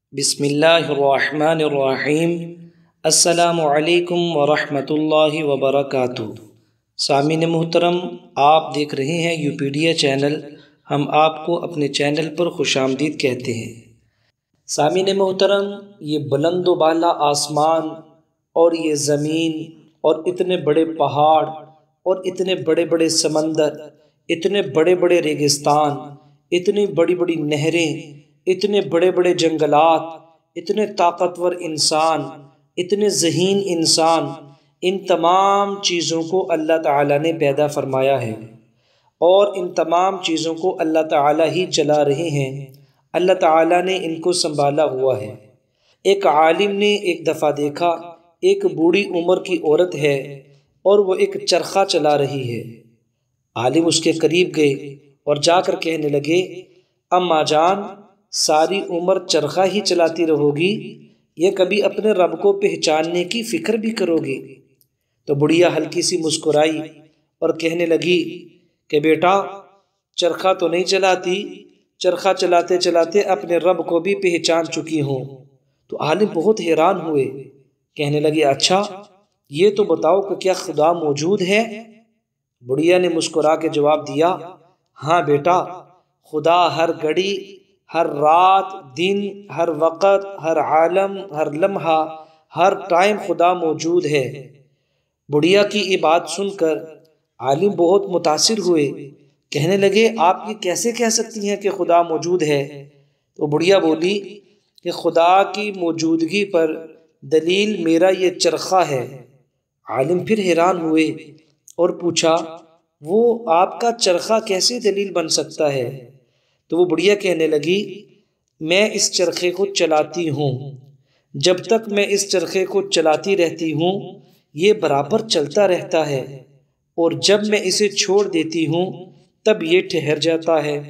بسم اللہ الرحمن الرحیم۔ السلام علیکم ورحمۃ اللہ وبرکاتہ۔ سامعین محترم، آپ دیکھ رہے ہیں یوپیڈیا چینل۔ ہم آپ کو اپنے چینل پر خوش آمدید کہتے ہیں۔ سامعین محترم، یہ بلند و بالا آسمان اور یہ زمین اور اتنے بڑے پہاڑ اور اتنے بڑے بڑے سمندر، اتنے بڑے بڑے ریگستان، اتنی بڑی بڑی نہریں، اتنے بڑے بڑے جنگلات، اتنے طاقتور انسان، اتنے ذہین انسان، ان تمام چیزوں کو اللہ تعالیٰ نے پیدا فرمایا ہے اور ان تمام چیزوں کو اللہ تعالیٰ ہی چلا رہے ہیں۔ اللہ تعالیٰ نے ان کو سنبھالا ہوا ہے۔ ایک عالم نے ایک دفعہ دیکھا، ایک بوڑھی عمر کی عورت ہے اور وہ ایک چرخہ چلا رہی ہے۔ عالم اس کے قریب گئے اور جا کر کہنے لگے، اماں جان، ساری عمر چرخہ ہی چلاتی رہو گی یا کبھی اپنے رب کو پہچاننے کی فکر بھی کرو گی؟ تو بڑھیا ہلکی سی مسکرائی اور کہنے لگی کہ بیٹا، چرخہ تو نہیں چلاتی، چرخہ چلاتے چلاتے اپنے رب کو بھی پہچان چکی ہوں۔ تو عالم بہت حیران ہوئے، کہنے لگے اچھا، یہ تو بتاؤ کہ کیا خدا موجود ہے؟ بڑھیا نے مسکرا کے جواب دیا، ہاں بیٹا، خدا ہر گھڑی، ہر رات، دن، ہر وقت، ہر عالم، ہر لمحہ، ہر ٹائم خدا موجود ہے۔ بڑھیا کی یہ بات سن کر عالم بہت متاثر ہوئے، کہنے لگے آپ یہ کیسے کہہ سکتی ہیں کہ خدا موجود ہے؟ تو بڑھیا بولی کہ خدا کی موجودگی پر دلیل میرا یہ چرخہ ہے۔ عالم پھر حیران ہوئے اور پوچھا، وہ آپ کا چرخہ کیسے دلیل بن سکتا ہے؟ تو وہ بڑھیا کہنے لگی، میں اس چرخے کو چلاتی ہوں، جب تک میں اس چرخے کو چلاتی رہتی ہوں یہ برابر چلتا رہتا ہے، اور جب میں اسے چھوڑ دیتی ہوں تب یہ ٹھہر جاتا ہے۔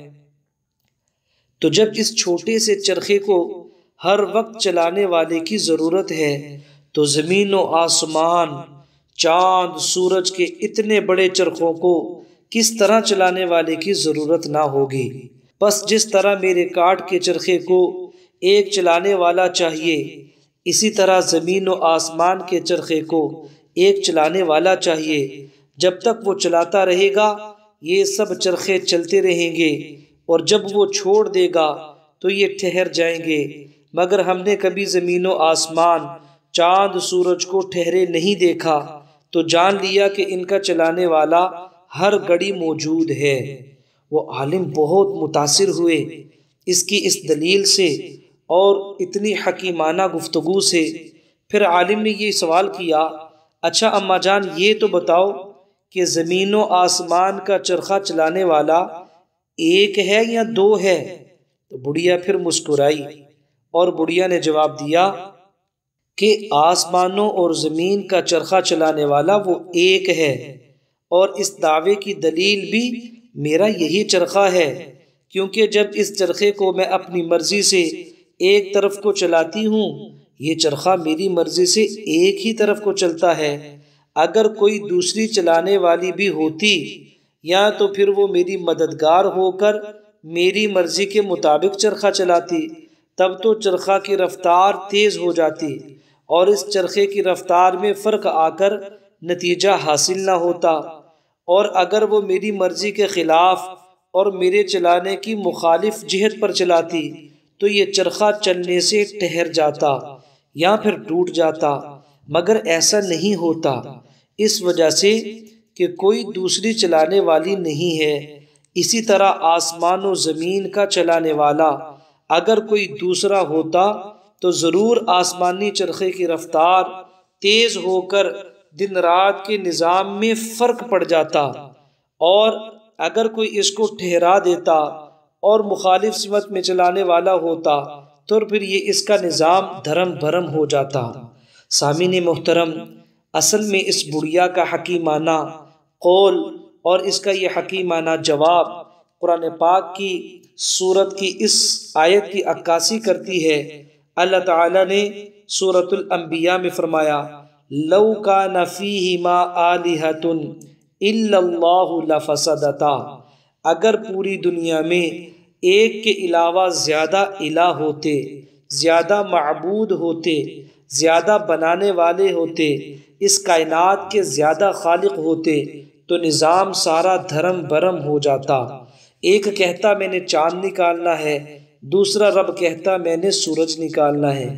تو جب اس چھوٹے سے چرخے کو ہر وقت چلانے والے کی ضرورت ہے تو زمین و آسمان، چاند، سورج کے اتنے بڑے چرخوں کو کس طرح چلانے والے کی ضرورت نہ ہوگی؟ بس جس طرح میرے کاٹ کے چرخے کو ایک چلانے والا چاہیے، اسی طرح زمین و آسمان کے چرخے کو ایک چلانے والا چاہیے۔ جب تک وہ چلاتا رہے گا یہ سب چرخے چلتے رہیں گے، اور جب وہ چھوڑ دے گا تو یہ ٹھہر جائیں گے۔ مگر ہم نے کبھی زمین و آسمان، چاند، سورج کو ٹھہرے نہیں دیکھا، تو جان لیا کہ ان کا چلانے والا ہر گھڑی موجود ہے۔ وہ عالم بہت متاثر ہوئے اس کی اس دلیل سے اور اتنی حکیمانہ گفتگو سے۔ پھر عالم نے یہ سوال کیا، اچھا اماں جان، یہ تو بتاؤ کہ زمین و آسمان کا چرخہ چلانے والا ایک ہے یا دو ہے؟ تو بڑھیا پھر مسکرائی اور بڑھیا نے جواب دیا کہ آسمانوں اور زمین کا چرخہ چلانے والا وہ ایک ہے، اور اس دعوے کی دلیل بھی میرا یہی چرخہ ہے، کیونکہ جب اس چرخے کو میں اپنی مرضی سے ایک طرف کو چلاتی ہوں یہ چرخہ میری مرضی سے ایک ہی طرف کو چلتا ہے۔ اگر کوئی دوسری چلانے والی بھی ہوتی یا تو پھر وہ میری مددگار ہو کر میری مرضی کے مطابق چرخہ چلاتی، تب تو چرخہ کی رفتار تیز ہو جاتی اور اس چرخے کی رفتار میں فرق آ کر نتیجہ حاصل نہ ہوتا، اور اگر وہ میری مرضی کے خلاف اور میرے چلانے کی مخالف جہت پر چلاتی تو یہ چرخہ چلنے سے ٹھہر جاتا یا پھر ٹوٹ جاتا، مگر ایسا نہیں ہوتا، اس وجہ سے کہ کوئی دوسری چلانے والی نہیں ہے۔ اسی طرح آسمان و زمین کا چلانے والا اگر کوئی دوسرا ہوتا تو ضرور آسمانی چرخے کی رفتار تیز ہو کر دن رات کے نظام میں فرق پڑ جاتا، اور اگر کوئی اس کو ٹھہرا دیتا اور مخالف سمت میں چلانے والا ہوتا تو پھر یہ اس کا نظام دھرم بھرم ہو جاتا۔ سامعین محترم، اصل میں اس بڑھیا کا حکیمانہ قول اور اس کا یہ حکیمانہ جواب قرآن پاک کی سورت کی اس آیت کی عکاسی کرتی ہے۔ اللہ تعالیٰ نے سورۃ الانبیاء میں فرمایا، لَوْ كَانَ فِيهِمَا آلِهَةٌ إِلَّا اللَّهُ لَفَسَدَتَا، اگر پوری دنیا میں ایک کے علاوہ زیادہ الہ ہوتے زیادہ معبود ہوتے، زیادہ بنانے والے ہوتے، اس کائنات کے زیادہ خالق ہوتے تو نظام سارا دھرم برم ہو جاتا۔ ایک کہتا میں نے چاند نکالنا ہے، دوسرا رب کہتا میں نے سورج نکالنا ہے۔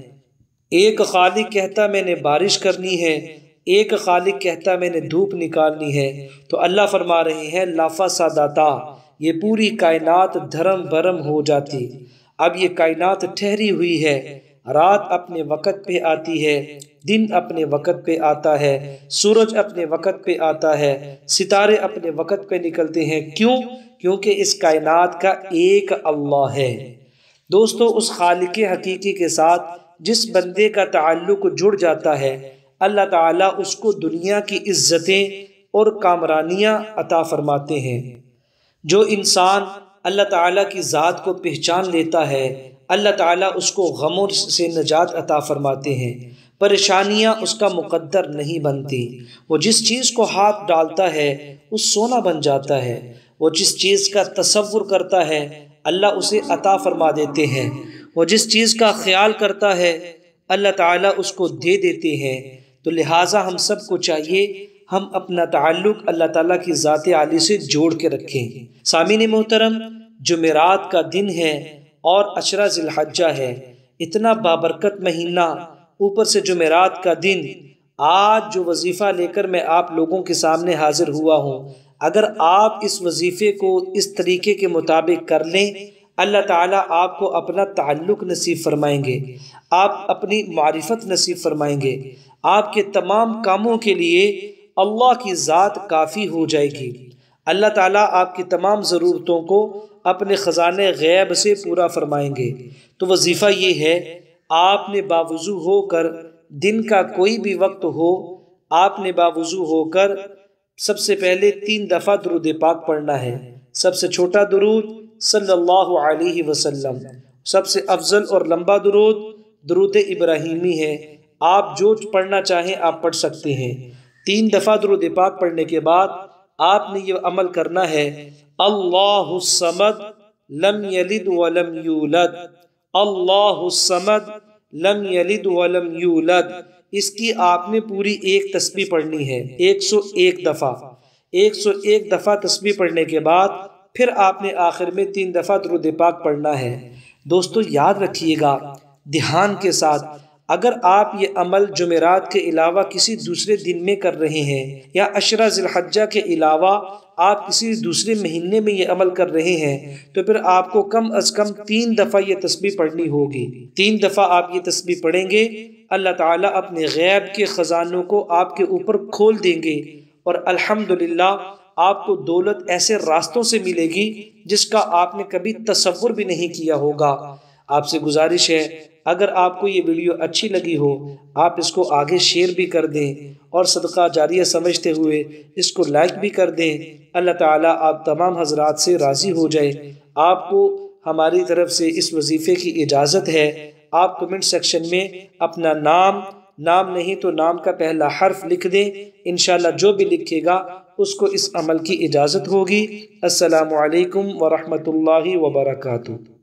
ایک خالق کہتا میں نے بارش کرنی ہے، ایک خالق کہتا میں نے دھوپ نکالنی ہے۔ تو اللہ فرما رہے ہیں لافسدتا، یہ پوری کائنات دھرم برم ہو جاتی۔ اب یہ کائنات ٹھہری ہوئی ہے، رات اپنے وقت پہ آتی ہے، دن اپنے وقت پہ آتا ہے، سورج اپنے وقت پہ آتا ہے، ستارے اپنے وقت پہ نکلتے ہیں۔ کیوں؟ کیونکہ اس کائنات کا ایک اللہ ہے۔ دوستو، اس خالق حقیقی کے ساتھ جس بندے کا تعلق جڑ جاتا ہے، اللہ تعالیٰ اس کو دنیا کی عزتیں اور کامرانیاں عطا فرماتے ہیں۔ جو انسان اللہ تعالیٰ کی ذات کو پہچان لیتا ہے، اللہ تعالیٰ اس کو غموں سے نجات عطا فرماتے ہیں، پریشانیاں اس کا مقدر نہیں بنتی۔ وہ جس چیز کو ہاتھ ڈالتا ہے وہ سونا بن جاتا ہے، وہ جس چیز کا تصور کرتا ہے اللہ اسے عطا فرما دیتے ہیں، وہ جس چیز کا خیال کرتا ہے اللہ تعالیٰ اس کو دے دیتے ہیں۔ تو لہٰذا ہم سب کو چاہیے ہم اپنا تعلق اللہ تعالیٰ کی ذات عالی سے جوڑ کے رکھیں۔ سامعین محترم، جمعرات کا دن ہے اور 10 ذی الحجہ ہے، اتنا بابرکت مہینہ، اوپر سے جمعرات کا دن۔ آج جو وظیفہ لے کر میں آپ لوگوں کے سامنے حاضر ہوا ہوں، اگر آپ اس وظیفے کو اس طریقے کے مطابق کر لیں، اللہ تعالیٰ آپ کو اپنا تعلق نصیب فرمائیں گے، آپ اپنی معرفت نصیب فرمائیں گے، آپ کے تمام کاموں کے لیے اللہ کی ذات کافی ہو جائے گی۔ اللہ تعالیٰ آپ کی تمام ضرورتوں کو اپنے خزانے غیب سے پورا فرمائیں گے۔ تو وظیفہ یہ ہے، آپ نے باوضو ہو کر، دن کا کوئی بھی وقت ہو، آپ نے باوضو ہو کر سب سے پہلے 3 دفعہ درود پاک پڑھنا ہے۔ سب سے چھوٹا درود صلی اللہ علیہ وسلم، سب سے افضل اور لمبا درود درود ابراہیمی ہے۔ آپ جو پڑھنا چاہیں آپ پڑھ سکتے ہیں۔ 3 دفعہ درود پاک پڑھنے کے بعد آپ نے یہ عمل کرنا ہے، اللہ الصمد لم یلد ولم یولد، اللہ الصمد لم یلد ولم یولد۔ اس کی آپ نے پوری ایک تسبیح پڑھنی ہے، 101 دفعہ۔ 101 دفعہ تسبیح پڑھنے کے بعد پھر آپ نے آخر میں 3 دفعہ درود پاک پڑھنا ہے۔ دوستو یاد رکھیے گا، دھیان کے ساتھ، اگر آپ یہ عمل جمعرات کے علاوہ کسی دوسرے دن میں کر رہے ہیں یا 10 ذی الحجہ کے علاوہ آپ کسی دوسرے مہینے میں یہ عمل کر رہے ہیں، تو پھر آپ کو کم از کم 3 دفعہ یہ تسبیح پڑھنی ہوگی۔ 3 دفعہ آپ یہ تسبیح پڑھیں گے، اللہ تعالیٰ اپنے غیب کے خزانوں کو آپ کے اوپر کھول دیں گے، اور الحمدللہ آپ کو دولت ایسے راستوں سے ملے گی جس کا آپ نے کبھی تصور بھی نہیں کیا ہوگا۔ آپ سے گزارش ہے، اگر آپ کو یہ ویڈیو اچھی لگی ہو، آپ اس کو آگے شیئر بھی کر دیں اور صدقہ جاریہ سمجھتے ہوئے اس کو لائک بھی کر دیں۔ اللہ تعالیٰ آپ تمام حضرات سے راضی ہو جائے۔ آپ کو ہماری طرف سے اس وظیفے کی اجازت ہے۔ آپ کمنٹ سیکشن میں اپنا نام نہیں تو نام کا پہلا حرف لکھ دیں، انشاءاللہ جو بھی لکھے گا اس کو اس عمل کی اجازت ہوگی۔ السلام علیکم ورحمۃ اللہ وبرکاتہ۔